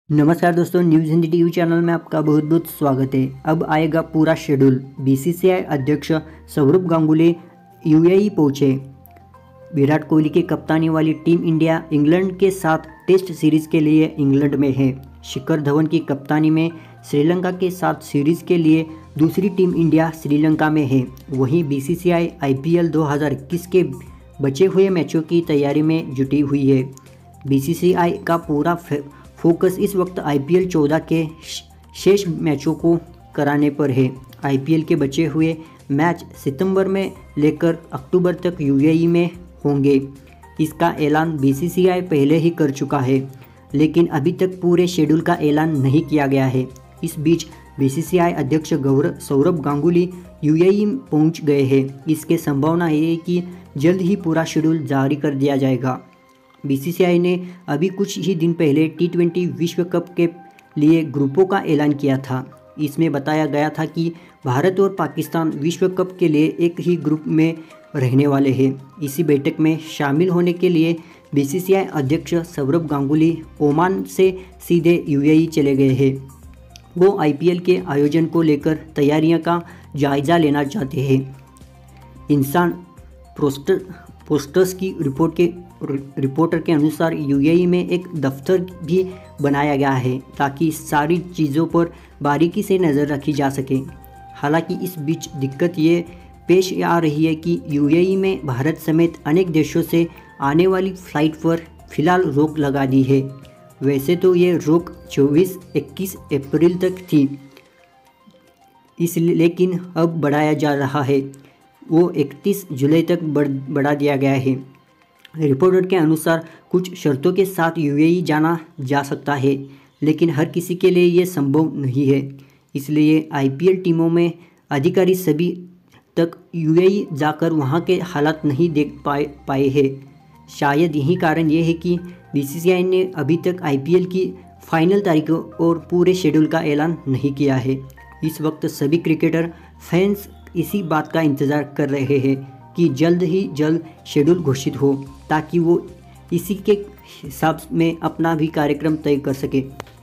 नमस्कार दोस्तों, news Hindi TV channel में आपका बहुत बहुत स्वागत है। अब आएगा पूरा शेड्यूल। बीसीसीआई अध्यक्ष सौरभ गांगुली यूएई पहुंचे। विराट कोहली की कप्तानी वाली टीम इंडिया इंग्लैंड के साथ टेस्ट सीरीज के लिए इंग्लैंड में है। शिखर धवन की कप्तानी में श्रीलंका के साथ सीरीज के लिए दूसरी टीम इंडिया श्रीलंका में है। वहीं बीसीसीआई आईपीएल 2021 के बचे हुए मैचों की तैयारी में जुटी हुई है। बीसीसीआई का पूरा फोकस इस वक्त आईपीएल 14 के शेष मैचों को कराने पर है। आईपीएल के बचे हुए मैच सितंबर में लेकर अक्टूबर तक यूएई में होंगे। इसका ऐलान बीसीसीआई पहले ही कर चुका है, लेकिन अभी तक पूरे शेड्यूल का ऐलान नहीं किया गया है। इस बीच बीसीसीआई अध्यक्ष सौरभ गांगुली यूएई पहुंच गए हैं। इसकी संभावना है कि जल्द ही पूरा शेड्यूल जारी कर दिया जाएगा। बीसीसीआई ने अभी कुछ ही दिन पहले टी20 विश्व कप के लिए ग्रुपों का ऐलान किया था। इसमें बताया गया था कि भारत और पाकिस्तान विश्व कप के लिए एक ही ग्रुप में रहने वाले हैं। इसी बैठक में शामिल होने के लिए बीसीसीआई अध्यक्ष सौरभ गांगुली ओमान से सीधे यूएई चले गए हैं। वो आईपीएल के आयोजन को लेकर तैयारियों का जायजा लेना चाहते हैं। इंसान पोस्टर्स की रिपोर्टर के अनुसार यूएई में एक दफ्तर भी बनाया गया है ताकि सारी चीज़ों पर बारीकी से नज़र रखी जा सके। हालांकि इस बीच दिक्कत ये पेश आ रही है कि यूएई में भारत समेत अनेक देशों से आने वाली फ़्लाइट पर फ़िलहाल रोक लगा दी है। वैसे तो ये रोक 24-21 अप्रैल तक थी, लेकिन अब बढ़ाया जा रहा है। वो 31 जुलाई तक बढ़ा दिया गया है। रिपोर्टर के अनुसार कुछ शर्तों के साथ यूएई जाना जा सकता है, लेकिन हर किसी के लिए ये संभव नहीं है। इसलिए आईपीएल टीमों में अधिकारी सभी तक यूएई जाकर वहां के हालात नहीं देख पाए हैं। शायद यही कारण ये है कि बीसीसीआई ने अभी तक आईपीएल की फाइनल तारीखों और पूरे शेड्यूल का ऐलान नहीं किया है। इस वक्त सभी क्रिकेटर फैंस इसी बात का इंतज़ार कर रहे हैं कि जल्द ही जल्द शेड्यूल घोषित हो, ताकि वो इसी के हिसाब में अपना भी कार्यक्रम तय कर सके।